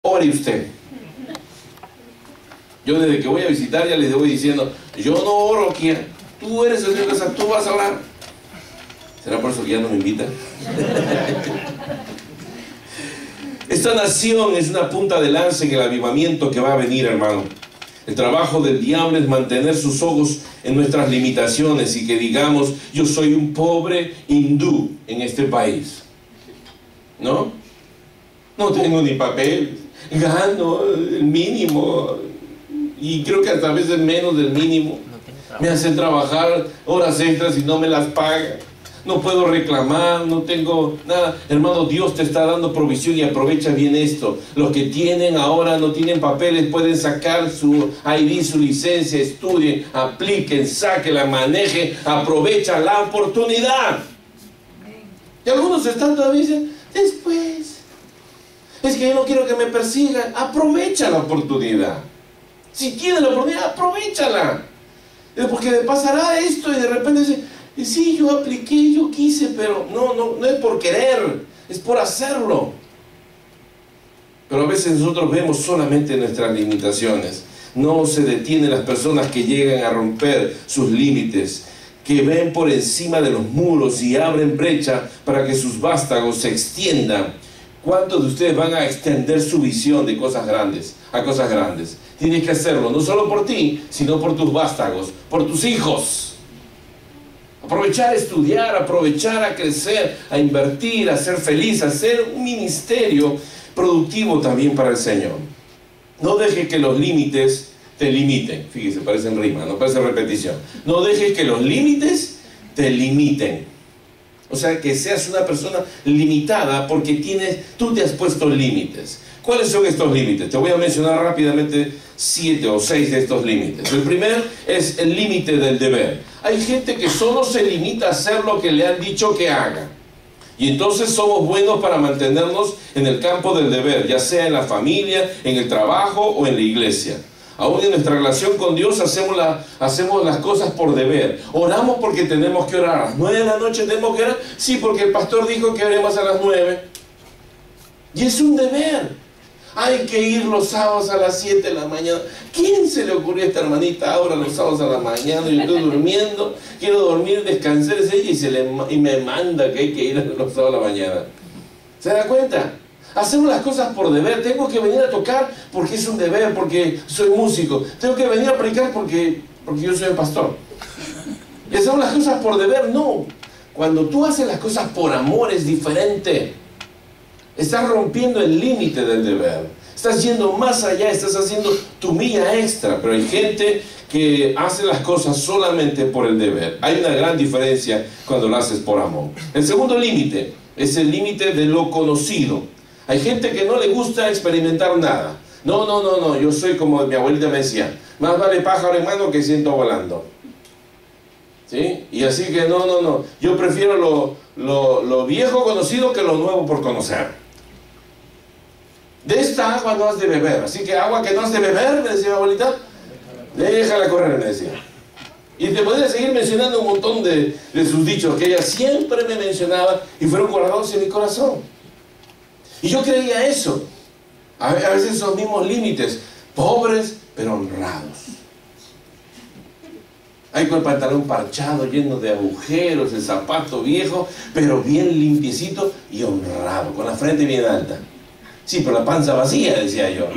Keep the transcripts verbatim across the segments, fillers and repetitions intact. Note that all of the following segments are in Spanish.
ore usted. Yo desde que voy a visitar ya les voy diciendo, yo no oro aquí, tú eres el Dios, tú vas a orar. ¿Será por eso que ya no me invitan? Esta nación es una punta de lanza en el avivamiento que va a venir, hermano. El trabajo del diablo es mantener sus ojos en nuestras limitaciones y que digamos, yo soy un pobre hindú en este país. ¿No? No tengo ni papel, gano el mínimo y creo que hasta a veces menos del mínimo. Me hacen trabajar horas extras y no me las pagan. No puedo reclamar, no tengo nada. Hermano, Dios te está dando provisión y aprovecha bien esto. Los que tienen ahora no tienen papeles, pueden sacar su I D, su licencia, estudien, apliquen, sáquenla, manejen, aprovecha la oportunidad. Y algunos están todavía diciendo, después, es que yo no quiero que me persigan. Aprovecha la oportunidad. Si tienes la oportunidad, aprovechala. Porque pasará esto y de repente dice, sí, yo apliqué, yo quise, pero no, no, no es por querer, es por hacerlo. Pero a veces nosotros vemos solamente nuestras limitaciones. No se detienen las personas que llegan a romper sus límites, que ven por encima de los muros y abren brecha para que sus vástagos se extiendan. ¿Cuántos de ustedes van a extender su visión de cosas grandes a cosas grandes? Tienes que hacerlo, no solo por ti, sino por tus vástagos, por tus hijos. Aprovechar a estudiar, aprovechar a crecer, a invertir, a ser feliz, a hacer un ministerio productivo también para el Señor. No dejes que los límites te limiten. Fíjese, parece en rima, no parece repetición. No dejes que los límites te limiten. O sea, que seas una persona limitada porque tienes, tú te has puesto límites. ¿Cuáles son estos límites? Te voy a mencionar rápidamente siete o seis de estos límites. El primero es el límite del deber. Hay gente que solo se limita a hacer lo que le han dicho que haga. Y entonces somos buenos para mantenernos en el campo del deber, ya sea en la familia, en el trabajo o en la iglesia. Aún en nuestra relación con Dios hacemos, la, hacemos las cosas por deber. Oramos porque tenemos que orar. A las nueve de la noche tenemos que orar. Sí, porque el pastor dijo que oremos a las nueve. Y es un deber. Hay que ir los sábados a las siete de la mañana. ¿Quién se le ocurrió a esta hermanita ahora los sábados a la mañana? Yo estoy durmiendo, quiero dormir, descansar, es ella y, se le, y me manda que hay que ir los sábados a la mañana. ¿Se da cuenta? Hacemos las cosas por deber. Tengo que venir a tocar porque es un deber, porque soy músico. Tengo que venir a predicar porque, porque yo soy el pastor. Y hacemos las cosas por deber. No. Cuando tú haces las cosas por amor es diferente. Estás rompiendo el límite del deber. Estás yendo más allá, estás haciendo tu milla extra. Pero hay gente que hace las cosas solamente por el deber. Hay una gran diferencia cuando lo haces por amor. El segundo límite es el límite de lo conocido. Hay gente que no le gusta experimentar nada. No, no, no, no. Yo soy como mi abuelita me decía, más vale pájaro en mano que ciento volando. ¿Sí? Y así que no, no, no. Yo prefiero lo, lo, lo viejo conocido que lo nuevo por conocer. De esta agua no has de beber. Así que agua que no has de beber, me decía mi abuelita, déjala correr, me decía. Y te podría seguir mencionando un montón de, de sus dichos que ella siempre me mencionaba y fueron guardados en mi corazón. Y yo creía eso. A veces esos mismos límites, pobres pero honrados. Hay con el pantalón parchado, lleno de agujeros, el zapato viejo, pero bien limpiecito y honrado, con la frente bien alta. Sí, pero la panza vacía, decía yo.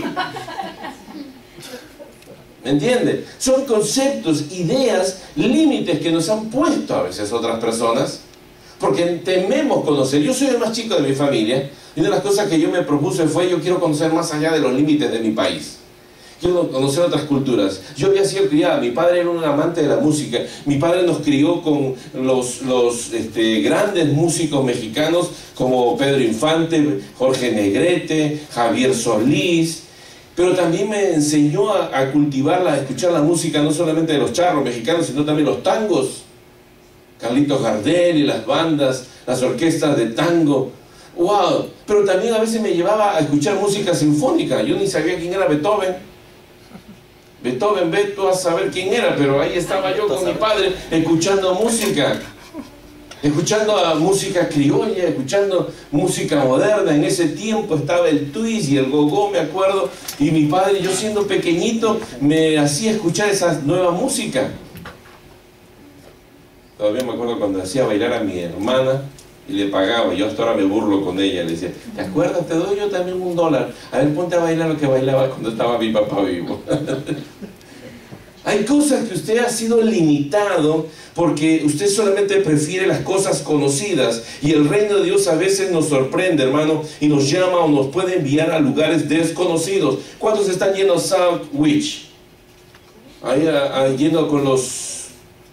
¿Me entiende? Son conceptos, ideas, límites que nos han puesto a veces otras personas, porque tememos conocer. Yo soy el más chico de mi familia, y una de las cosas que yo me propuse fue, yo quiero conocer más allá de los límites de mi país. Quiero conocer otras culturas. Yo había sido criado, mi padre era un amante de la música, mi padre nos crió con los, los este, grandes músicos mexicanos como Pedro Infante, Jorge Negrete, Javier Solís, pero también me enseñó a, a cultivarla, a escuchar la música no solamente de los charros mexicanos, sino también los tangos. Carlitos Gardel y las bandas, las orquestas de tango. ¡Wow! Pero también a veces me llevaba a escuchar música sinfónica. Yo ni sabía quién era Beethoven. Beethoven, ve tú a saber quién era, pero ahí estaba yo con mi padre escuchando música. escuchando a música criolla, escuchando música moderna. En ese tiempo estaba el twist y el gogó, me acuerdo, y mi padre, yo siendo pequeñito, me hacía escuchar esa nueva música. Todavía me acuerdo cuando hacía bailar a mi hermana y le pagaba. Yo hasta ahora me burlo con ella, le decía, ¿te acuerdas? Te doy yo también un dólar, a ver, ponte a bailar lo que bailaba cuando estaba mi papá vivo. Hay cosas que usted ha sido limitado porque usted solamente prefiere las cosas conocidas, y el reino de Dios a veces nos sorprende, hermano, y nos llama o nos puede enviar a lugares desconocidos. ¿Cuántos están yendo a Southwich? Ahí a, a, yendo con los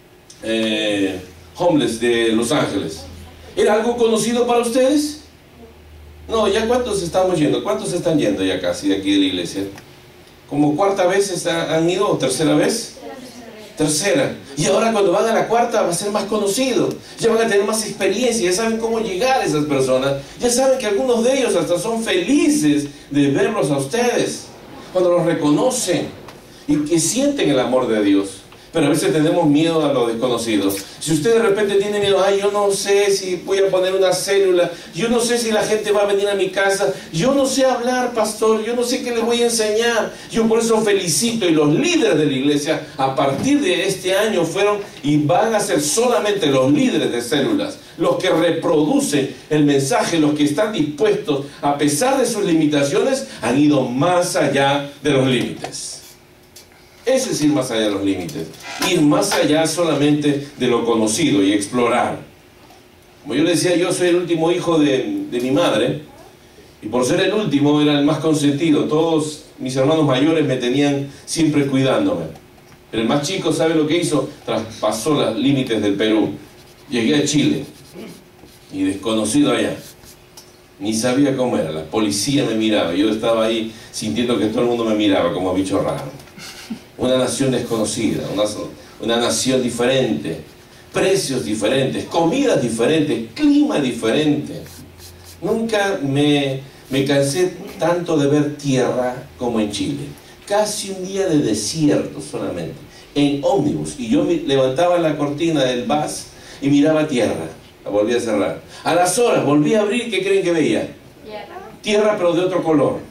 eh, homeless de Los Ángeles. ¿Era algo conocido para ustedes? No, ¿ya cuántos estamos yendo? ¿Cuántos están yendo ya casi de aquí de la iglesia? ¿Como cuarta vez han ido o tercera vez? Tercera. Y ahora cuando van a la cuarta va a ser más conocido. Ya van a tener más experiencia, ya saben cómo llegar a esas personas. Ya saben que algunos de ellos hasta son felices de verlos a ustedes, cuando los reconocen y que sienten el amor de Dios. Pero a veces tenemos miedo a lo desconocido. Si usted de repente tiene miedo, ay, yo no sé si voy a poner una célula, yo no sé si la gente va a venir a mi casa, yo no sé hablar, pastor, yo no sé qué les voy a enseñar. Yo por eso felicito, y los líderes de la iglesia a partir de este año fueron y van a ser solamente los líderes de células, los que reproducen el mensaje, los que están dispuestos, a pesar de sus limitaciones, han ido más allá de los límites. Ese es ir más allá de los límites, ir más allá solamente de lo conocido y explorar. Como yo le decía, yo soy el último hijo de, de mi madre, y por ser el último era el más consentido. Todos mis hermanos mayores me tenían siempre cuidándome. Pero el más chico, ¿sabe lo que hizo? Traspasó los límites del Perú. Llegué a Chile, y desconocido allá. Ni sabía cómo era, la policía me miraba, yo estaba ahí sintiendo que todo el mundo me miraba como bicho raro. Una nación desconocida, una, una nación diferente, precios diferentes, comidas diferentes, clima diferente. Nunca me, me cansé tanto de ver tierra como en Chile. Casi un día de desierto solamente, en ómnibus. Y yo me levantaba la cortina del bus y miraba tierra, la volví a cerrar. A las horas volví a abrir, ¿qué creen que veía? Tierra, pero de otro color.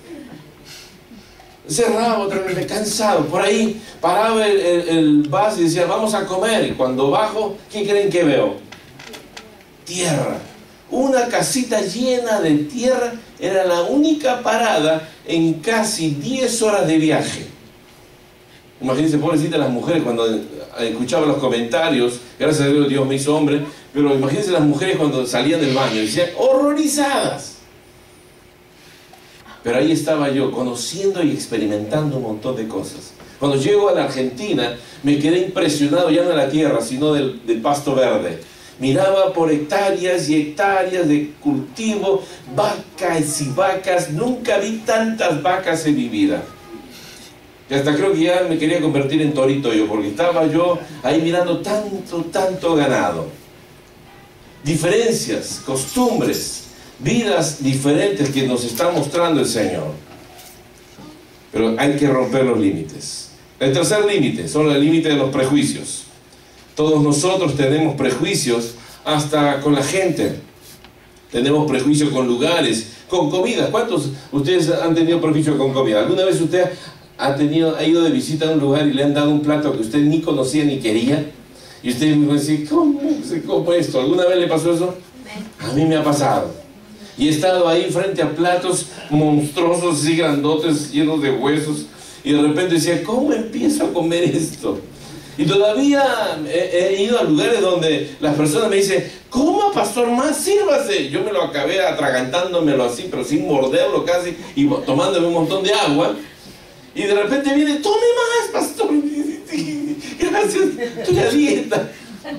Cerraba otra vez, cansado. Por ahí paraba el, el, el bus y decía, vamos a comer. Y cuando bajo, ¿qué creen que veo? Tierra. Una casita llena de tierra. Era la única parada en casi diez horas de viaje. Imagínense, pobrecitas las mujeres, cuando escuchaba los comentarios. Gracias a Dios, Dios me hizo hombre. Pero imagínense las mujeres cuando salían del baño, decían, horrorizadas. Pero ahí estaba yo, conociendo y experimentando un montón de cosas. Cuando llego a la Argentina, me quedé impresionado ya no de la tierra, sino del, del pasto verde. Miraba por hectáreas y hectáreas de cultivo, vacas y vacas. Nunca vi tantas vacas en mi vida. Y hasta creo que ya me quería convertir en torito yo, porque estaba yo ahí mirando tanto, tanto ganado. Diferencias, costumbres, vidas diferentes que nos está mostrando el Señor. Pero hay que romper los límites. El tercer límite son el límite de los prejuicios. Todos nosotros tenemos prejuicios hasta con la gente. Tenemos prejuicios con lugares, con comida. ¿Cuántos ustedes han tenido prejuicios con comida? ¿Alguna vez usted ha, tenido, ha ido de visita a un lugar y le han dado un plato que usted ni conocía ni quería? Y usted me dice, ¿cómo se come esto? ¿Alguna vez le pasó eso? A mí me ha pasado. Y he estado ahí frente a platos monstruosos, así grandotes, llenos de huesos. Y de repente decía, ¿cómo empiezo a comer esto? Y todavía he, he ido a lugares donde las personas me dicen, ¿cómo, pastor, más? Sírvase. Yo me lo acabé atragantándomelo así, pero sin morderlo casi, y tomándome un montón de agua. Y de repente viene, tome más, pastor. Gracias, estoy a dieta.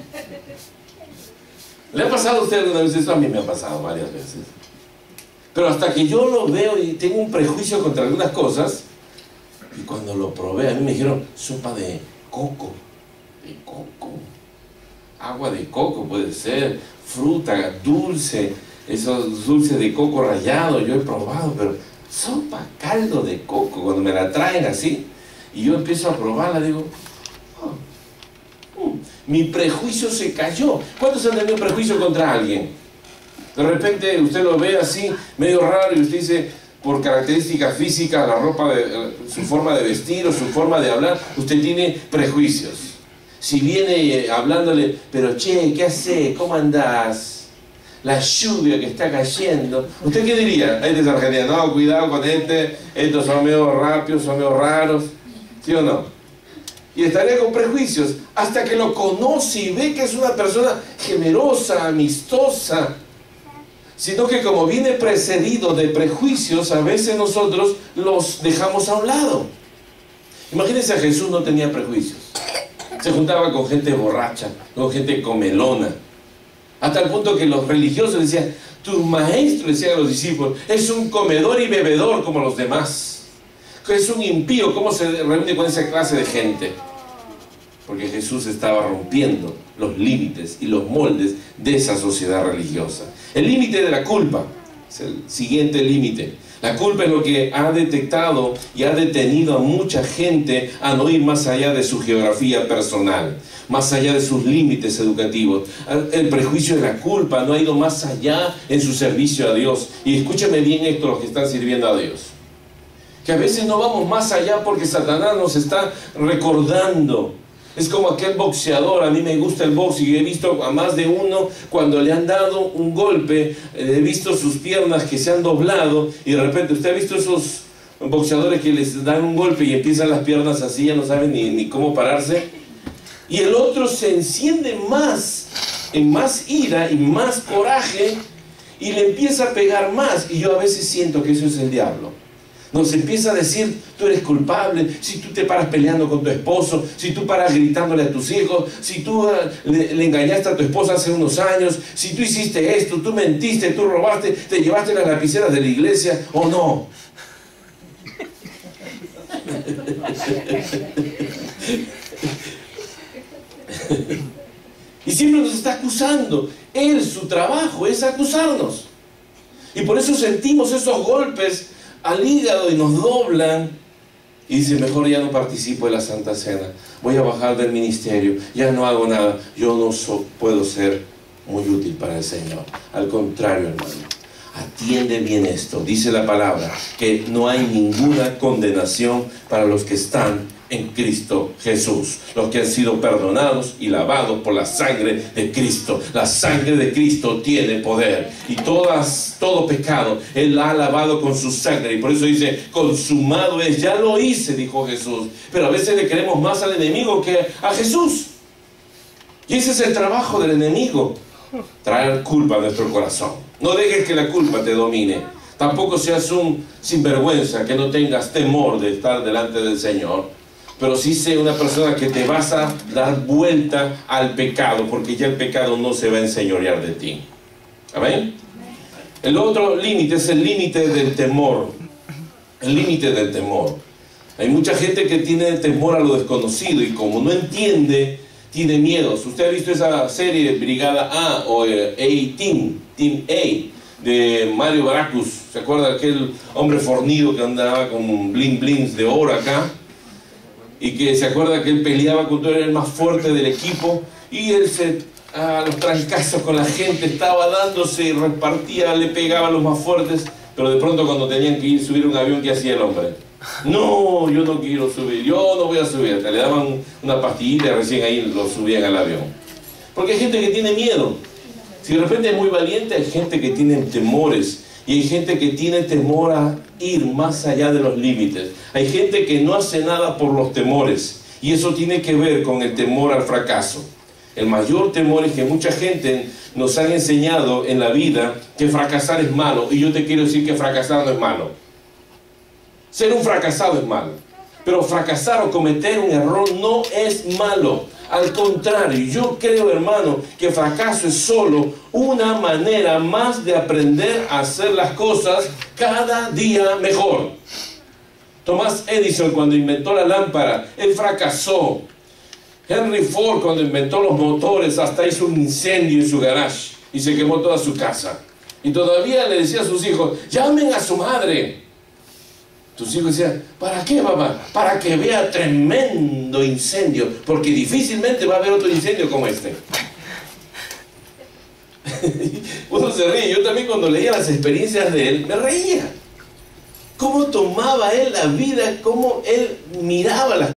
¿Le ha pasado a usted alguna vez eso? A mí me ha pasado varias veces. Pero hasta que yo lo veo y tengo un prejuicio contra algunas cosas, y cuando lo probé, a mí me dijeron, sopa de coco, de coco, agua de coco puede ser, fruta, dulce, esos dulces de coco rallado, yo he probado, pero sopa, caldo de coco, cuando me la traen así, y yo empiezo a probarla, digo, oh, mm. Mi prejuicio se cayó. ¿Cuántos han tenido prejuicio contra alguien? De repente usted lo ve así, medio raro, y usted dice, por características físicas, la ropa, de, su forma de vestir o su forma de hablar, usted tiene prejuicios. Si viene hablándole, pero che, ¿qué hace? ¿Cómo andás? La lluvia que está cayendo. ¿Usted qué diría? Este es argentino, no, cuidado con este, estos son medio rápidos, son medio raros. ¿Sí o no? Y estaría con prejuicios hasta que lo conoce y ve que es una persona generosa, amistosa. Sino que como viene precedido de prejuicios, a veces nosotros los dejamos a un lado. Imagínense, a Jesús no tenía prejuicios. Se juntaba con gente borracha, con gente comelona. Hasta el punto que los religiosos decían, tu maestro, decían a los discípulos, es un comedor y bebedor como los demás. Es un impío, ¿cómo se reúne con esa clase de gente? Porque Jesús estaba rompiendo los límites y los moldes de esa sociedad religiosa. El límite de la culpa es el siguiente límite. La culpa es lo que ha detectado y ha detenido a mucha gente a no ir más allá de su geografía personal, más allá de sus límites educativos. El prejuicio de la culpa no ha ido más allá en su servicio a Dios. Y escúcheme bien esto, los que están sirviendo a Dios. Que a veces no vamos más allá porque Satanás nos está recordando. Es como aquel boxeador, a mí me gusta el box y he visto a más de uno cuando le han dado un golpe, he visto sus piernas que se han doblado y de repente, ¿usted ha visto esos boxeadores que les dan un golpe y empiezan las piernas así, ya no saben ni, ni cómo pararse? Y el otro se enciende más, en más ira y más coraje y le empieza a pegar más. Y yo a veces siento que eso es el diablo. Nos empieza a decir, tú eres culpable, si tú te paras peleando con tu esposo, si tú paras gritándole a tus hijos, si tú uh, le, le engañaste a tu esposa hace unos años, si tú hiciste esto, tú mentiste, tú robaste, te llevaste las lapiceras de la iglesia, ¿o no? Y siempre nos está acusando. Él, su trabajo es acusarnos. Y por eso sentimos esos golpes al hígado y nos doblan. Y dice, mejor ya no participo de la Santa Cena, voy a bajar del ministerio, ya no hago nada, yo no so, puedo ser muy útil para el Señor. Al contrario, hermano, atiende bien esto. Dice la palabra que no hay ninguna condenación para los que están en Cristo Jesús, los que han sido perdonados y lavados por la sangre de Cristo. La sangre de Cristo tiene poder y todas, todo pecado Él la ha lavado con su sangre, y por eso dice, consumado es. Ya lo hice, dijo Jesús. Pero a veces le queremos más al enemigo que a Jesús, y ese es el trabajo del enemigo, traer culpa a nuestro corazón. No dejes que la culpa te domine. Tampoco seas un sinvergüenza, que no tengas temor de estar delante del Señor. Pero sí sé una persona que te vas a dar vuelta al pecado, porque ya el pecado no se va a enseñorear de ti. ¿Amén? El otro límite es el límite del temor. El límite del temor. Hay mucha gente que tiene temor a lo desconocido y como no entiende, tiene miedos. Usted ha visto esa serie Brigada A o eh, A-Team, Team A, de Mario Baracus. ¿Se acuerda de aquel hombre fornido que andaba con bling blings de oro acá? Y que se acuerda que él peleaba con todo, era el más fuerte del equipo, y él se, a los trancazos con la gente estaba dándose, repartía, le pegaba a los más fuertes, pero de pronto cuando tenían que ir subir un avión, ¿qué hacía el hombre? No, yo no quiero subir, yo no voy a subir. Hasta le daban una pastillita y recién ahí lo subían al avión. Porque hay gente que tiene miedo. Si de repente es muy valiente, hay gente que tiene temores. Y hay gente que tiene temor a ir más allá de los límites. Hay gente que no hace nada por los temores. Y eso tiene que ver con el temor al fracaso. El mayor temor es que mucha gente nos han enseñado en la vida que fracasar es malo. Y yo te quiero decir que fracasar no es malo. Ser un fracasado es malo. Pero fracasar o cometer un error no es malo. Al contrario, yo creo, hermano, que fracaso es solo una manera más de aprender a hacer las cosas cada día mejor. Thomas Edison, cuando inventó la lámpara, él fracasó. Henry Ford, cuando inventó los motores, hasta hizo un incendio en su garage y se quemó toda su casa. Y todavía le decía a sus hijos, llamen a su madre. Tus hijos decían, ¿para qué, papá? Para que vea tremendo incendio, porque difícilmente va a haber otro incendio como este. Uno se ríe. Yo también, cuando leía las experiencias de él, me reía. Cómo tomaba él la vida, cómo él miraba las